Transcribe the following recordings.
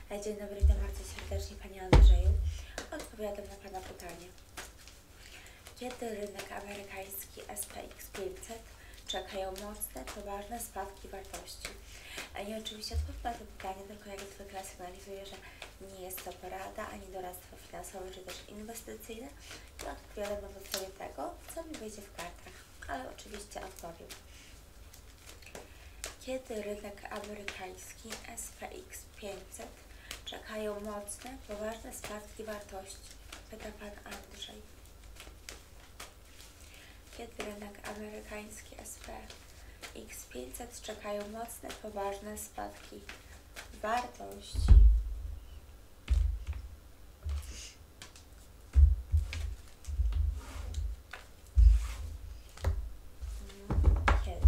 Dzień dobry, witam bardzo serdecznie Pani Andrzeju. Odpowiadam na Pana pytanie. Kiedy rynek amerykański SPX 500 czekają mocne, poważne spadki wartości? I oczywiście odpowiem na to pytanie, tylko jak zwykle sygnalizuję, że nie jest to porada ani doradztwo finansowe, czy też inwestycyjne. I odpowiadam na podstawie tego, co mi wyjdzie w kartach, ale oczywiście odpowiem. Kiedy rynek amerykański SPX 500 czekają mocne, poważne spadki wartości? Pyta Pan Andrzej. Kiedy rynek amerykański SPX 500 czekają mocne, poważne spadki wartości? Kiedy?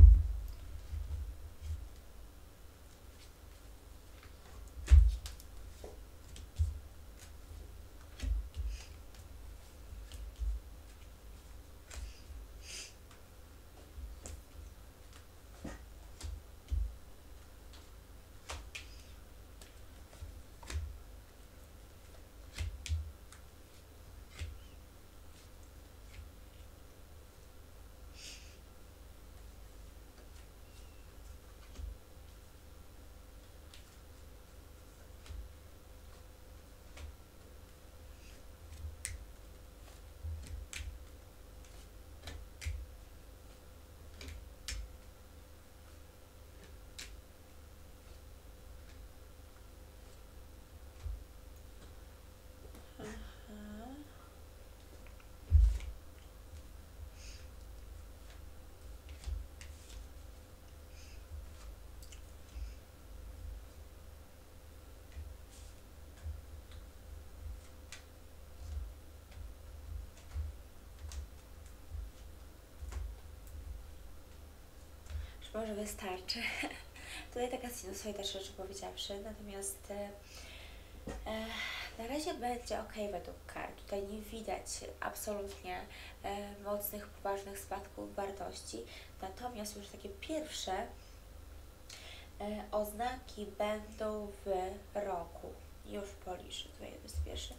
Może wystarczy. Tutaj taka sinusoida, szczerze powiedziawszy, natomiast na razie będzie ok według kart. Tutaj nie widać absolutnie mocnych, poważnych spadków wartości, natomiast już takie pierwsze oznaki będą w roku. Już policzę, tutaj jest pierwszy.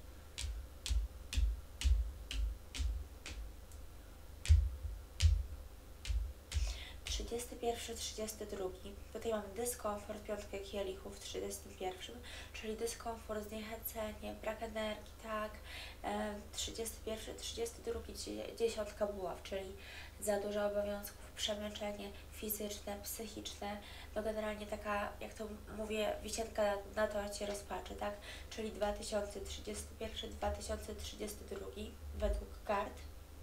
Pierwszy, 32. Tutaj mamy dyskomfort, piątkę kielichów w 31, czyli dyskomfort, zniechęcenie, brak energii, tak. 31, 32, dziesiątka buław, czyli za dużo obowiązków, przemęczenie fizyczne, psychiczne, no generalnie taka, jak to mówię, wisienka na torcie rozpaczy, tak, czyli 2031, 2032 według kart.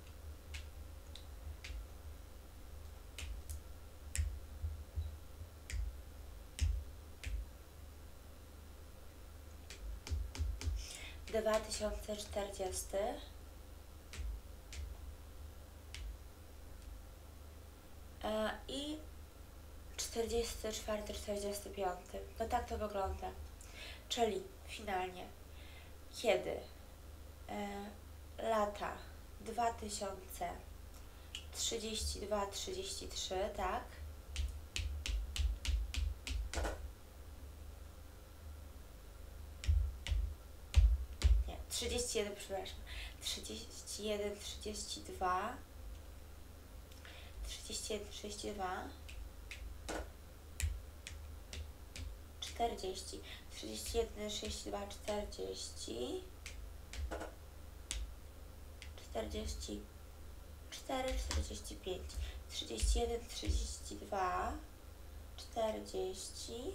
- 2040 i 44, 45. No tak to wygląda. Czyli finalnie, kiedy lata 2032, 33, tak? Nie, 31, przepraszam. 31, 32, 31, 32, 40, 31, 32, 40, 44, 45, 31, 32, 40,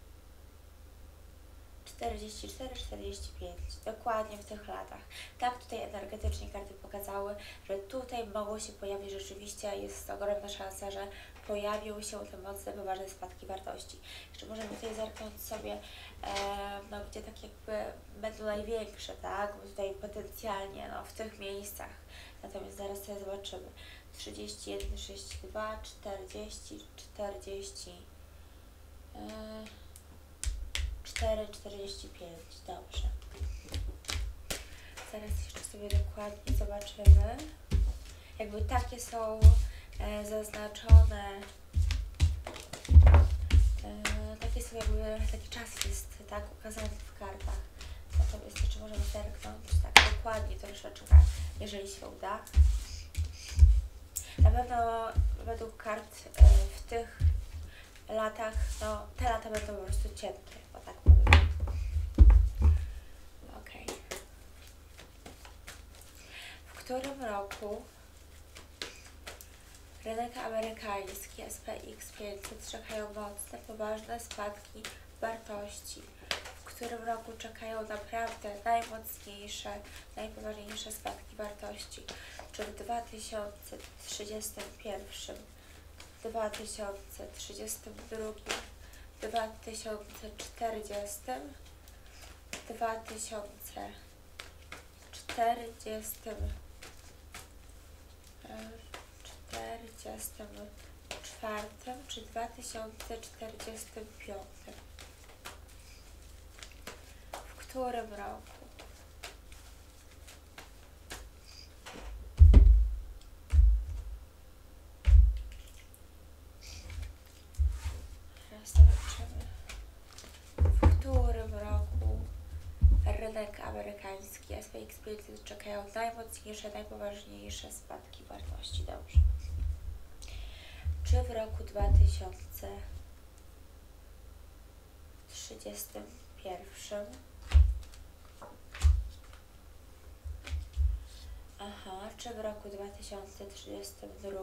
44, 45, dokładnie w tych latach. Tak tutaj energetycznie karty pokazały, że tutaj mogło się pojawić rzeczywiście, jest ogromna szansa, że pojawią się te mocne, poważne spadki wartości. Jeszcze możemy tutaj zerknąć sobie, no, gdzie tak jakby będą największe, tak, bo tutaj potencjalnie, no, w tych miejscach. Natomiast zaraz sobie zobaczymy. 31, 32, 40, 40, 4,45. Dobrze. Zaraz jeszcze sobie dokładnie zobaczymy. Jakby takie są zaznaczone Taki czas jest tak ukazany w kartach. Natomiast jeszcze możemy zerknąć tak dokładnie troszeczkę, jeżeli się uda. Na pewno według kart w tych latach, no te lata będą po prostu cienkie, bo tak powiem. Okej. W którym roku rynek amerykański SPX 500 czekają mocne, poważne spadki wartości? W którym roku czekają naprawdę najmocniejsze, najpoważniejsze spadki wartości? Czy w 2031, 2032, 2040, 2044 czy 2045? W którym roku? Teraz zobaczymy. W którym roku rynek amerykański SPX 500 czekają najmocniejsze, najpoważniejsze spadki wartości? Dobrze. Czy w roku 2031? Aha, czy w roku 2032?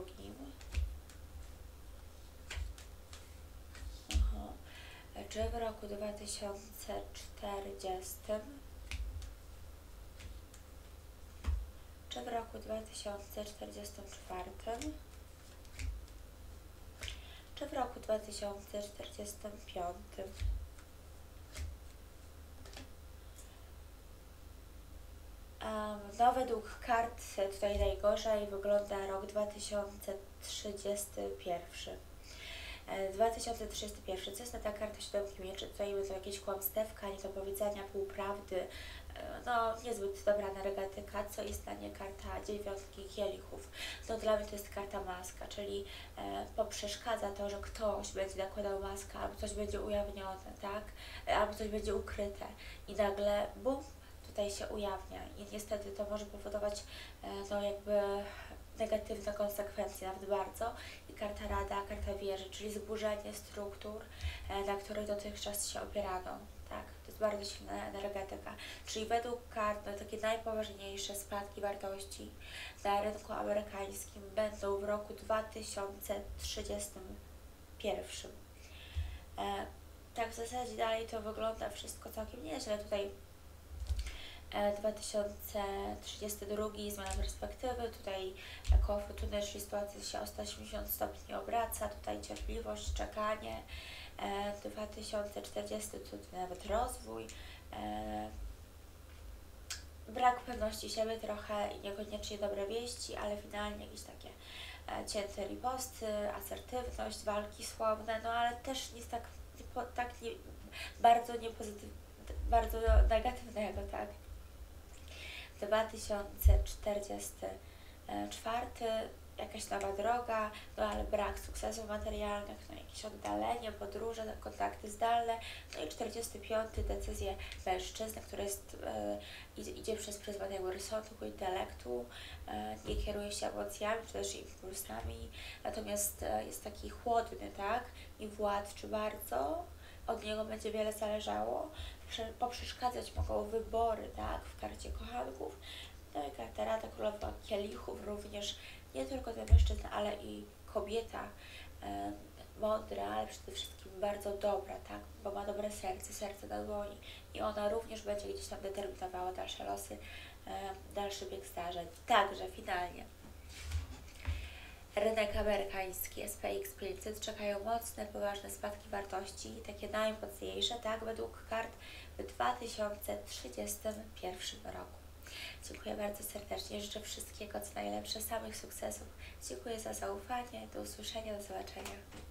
Aha. Czy w roku 2040? Czy w roku 2044? Czy w roku 2045? No według kart tutaj najgorzej wygląda rok 2031. 2031, co jest na ta karta siódemki mieczy? Tutaj będą jakieś kłamstewka, niedopowiedzenia, półprawdy, no niezbyt dobra energetyka. Co jest na nie karta dziewiątki kielichów? No dla mnie to jest karta maska, czyli poprzeszkadza to, że ktoś będzie nakładał maskę, albo coś będzie ujawnione, tak? Albo coś będzie ukryte i nagle bum, tutaj się ujawnia i niestety to może powodować no jakby negatywne konsekwencje, nawet bardzo. I karta rada, karta wieży, czyli zburzenie struktur, na których dotychczas się opierano. Tak, to jest bardzo silna energetyka. Czyli według kart no, takie najpoważniejsze spadki wartości na rynku amerykańskim będą w roku 2031. Tak w zasadzie dalej to wygląda wszystko całkiem nieźle. Tutaj 2032 zmiana perspektywy, tutaj koło fortuny, czyli sytuacja się o 180 stopni obraca, tutaj cierpliwość, czekanie, 2040 tutaj nawet rozwój, brak pewności siebie trochę i niekoniecznie dobre wieści, ale finalnie jakieś takie cięte riposty, asertywność, walki słowne, no ale też nic bardzo bardzo negatywnego, tak. 2044, jakaś nowa droga, no ale brak sukcesów materialnych, no jakieś oddalenie, podróże, kontakty zdalne, no i 45, decyzje mężczyzny, który idzie przez pryzmat jakby rozsądku, intelektu, nie kieruje się emocjami, czy też impulsami, natomiast jest taki chłodny, tak, i władczy bardzo, od niego będzie wiele zależało, poprzeszkadzać mogą wybory, tak, w karcie kochanków. No i karta rada, królowa kielichów również, nie tylko ten mężczyzna, ale i kobieta, mądra, ale przede wszystkim bardzo dobra, tak, bo ma dobre serce na dłoni i ona również będzie gdzieś tam determinowała dalsze losy, dalszy bieg zdarzeń. Także finalnie rynek amerykański SPX 500 czekają mocne, poważne spadki wartości, takie najmocniejsze, tak, według kart w 2031 roku. Dziękuję bardzo serdecznie, życzę wszystkiego co najlepsze, samych sukcesów. Dziękuję za zaufanie, do usłyszenia, do zobaczenia.